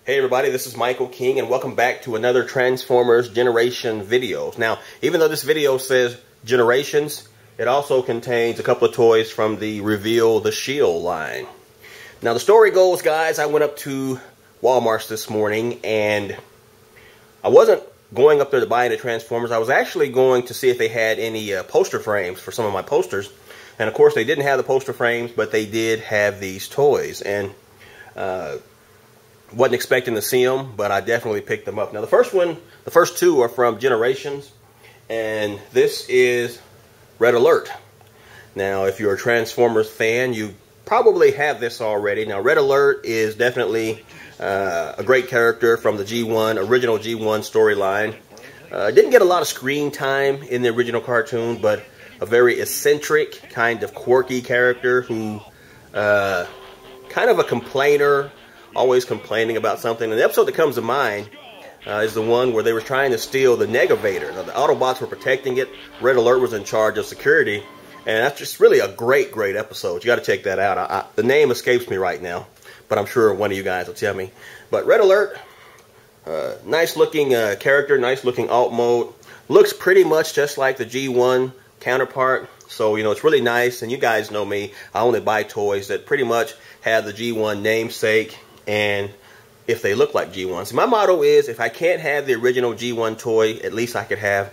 Hey everybody, this is Michael King and welcome back to another Transformers Generation video. Now, even though this video says Generations, it also contains a couple of toys from the Reveal the Shield line. Now the story goes, guys, I went up to Walmart this morning and I wasn't going up there to buy any Transformers. I was actually going to see if they had any poster frames for some of my posters. And of course they didn't have the poster frames, but they did have these toys. And wasn't expecting to see them, but I definitely picked them up. Now the first two are from Generations, and this is Red Alert. Now if you're a Transformers fan, you probably have this already. Now Red Alert is definitely a great character from the original G1 storyline. Didn't get a lot of screen time in the original cartoon, but a very eccentric, kind of quirky character who kind of a complainer, always complaining about something. And the episode that comes to mind is the one where they were trying to steal the Negavator. Now, the Autobots were protecting it. Red Alert was in charge of security. And that's just really a great, great episode. You got to check that out. The name escapes me right now, but I'm sure one of you guys will tell me. But Red Alert, nice looking character, nice looking alt mode. Looks pretty much just like the G1 counterpart. So, you know, it's really nice. And you guys know me. I only buy toys that pretty much have the G1 namesake, and if they look like G1s. My motto is, if I can't have the original G1 toy, at least I could have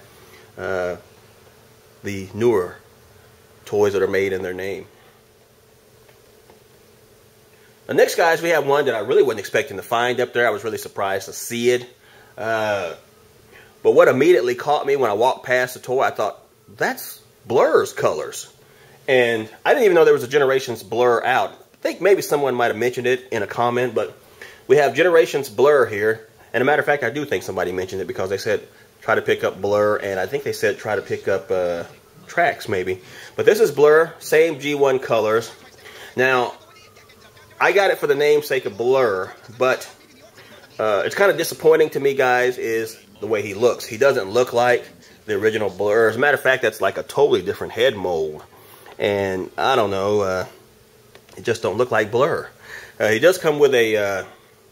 the newer toys that are made in their name. Now, next, guys, we have one that I really wasn't expecting to find up there. I was really surprised to see it. But what immediately caught me when I walked past the toy, I thought, that's Blur's colors. And I didn't even know there was a Generations Blur out. I think maybe someone might have mentioned it in a comment, but we have Generations Blur here. And a matter of fact, I do think somebody mentioned it because they said try to pick up Blur, and I think they said try to pick up Tracks maybe. But this is Blur, same G1 colors. Now, I got it for the namesake of Blur, but it's kind of disappointing to me, guys, is the way he looks. He doesn't look like the original Blur. As a matter of fact, that's like a totally different head mold. And I don't know, it just don't look like Blur. He does come with a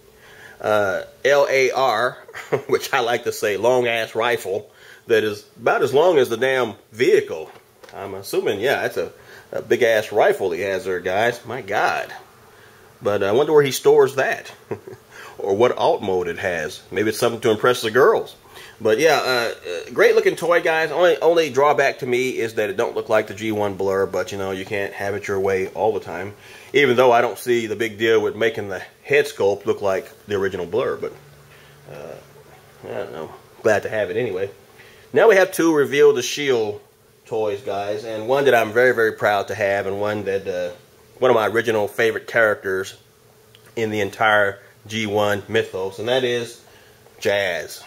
LAR, which I like to say long-ass rifle, that is about as long as the damn vehicle. I'm assuming, yeah, that's a big-ass rifle he has there, guys. My God. But I wonder where he stores that. Or what alt mode it has. Maybe it's something to impress the girls. But yeah, great looking toy, guys. Only drawback to me is that it don't look like the G1 Blur, but you know, you can't have it your way all the time. Even though I don't see the big deal with making the head sculpt look like the original Blur, but I don't know. Glad to have it anyway. Now we have two Reveal the Shield toys, guys, and one that I'm very, very proud to have, and one that one of my original favorite characters in the entire G1 mythos, and that is Jazz.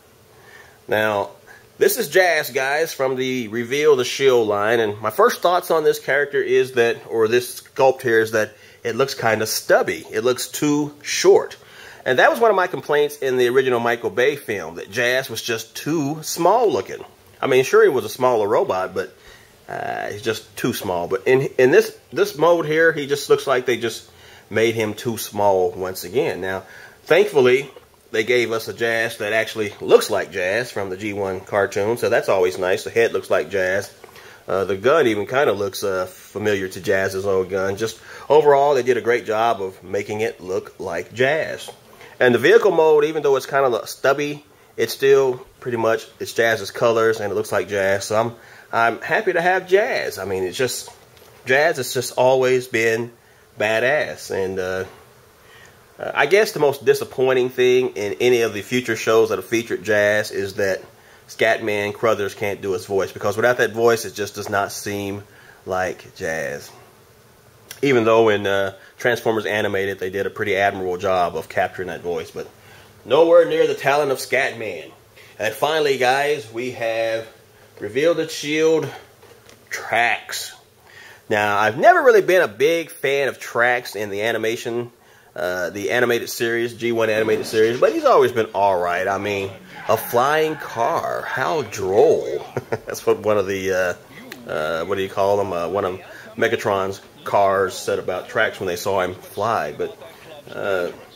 Now, this is Jazz, guys, from the Reveal the Shield line, and my first thoughts on this character is that, or this sculpt here, is that it looks kind of stubby. It looks too short. And that was one of my complaints in the original Michael Bay film, that Jazz was just too small looking. I mean, sure, he was a smaller robot, but he's just too small. But in this mode here, he just looks like they just made him too small once again. Now, thankfully, they gave us a Jazz that actually looks like Jazz from the G1 cartoon, so that's always nice. The head looks like Jazz. The gun even kind of looks familiar to Jazz's old gun. Just overall, they did a great job of making it look like Jazz. And the vehicle mode, even though it's kind of stubby, it's still pretty much, it's Jazz's colors, and it looks like Jazz. So I'm happy to have Jazz. I mean, it's just, Jazz has just always been badass. And I guess the most disappointing thing in any of the future shows that have featured Jazz is that Scatman Crothers can't do his voice, because without that voice, it just does not seem like Jazz. Even though in Transformers Animated, they did a pretty admirable job of capturing that voice, but nowhere near the talent of Scatman. And finally, guys, we have Reveal the Shield Tracks. Now, I've never really been a big fan of Tracks in the animation, the animated series, G1 animated series, but he's always been alright. I mean, a flying car, how droll. That's what one of the, what do you call them, one of Megatron's cars said about Tracks when they saw him fly. But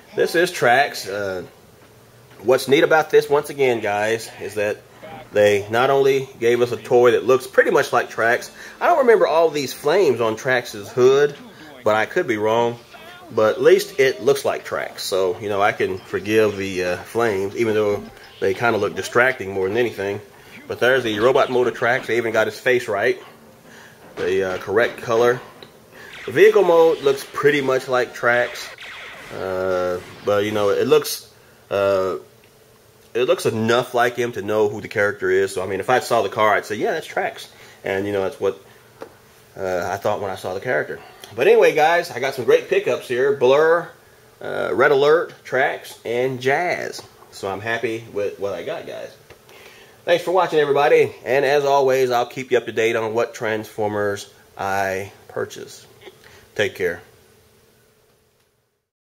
this is Trax. What's neat about this, once again, guys, is that they not only gave us a toy that looks pretty much like Trax. I don't remember all these flames on Trax's hood, but I could be wrong. But at least it looks like Trax. So, you know, I can forgive the flames, even though they kind of look distracting more than anything. But there's the robot mode of Trax. They even got his face right. The correct color. The vehicle mode looks pretty much like Trax. But, you know, it looks enough like him to know who the character is. So, I mean, if I saw the car, I'd say, yeah, that's Trax. And, you know, that's what I thought when I saw the character. But anyway, guys, I got some great pickups here. Blur, Red Alert, Trax, and Jazz. So I'm happy with what I got, guys. Thanks for watching, everybody. And as always, I'll keep you up to date on what Transformers I purchase. Take care.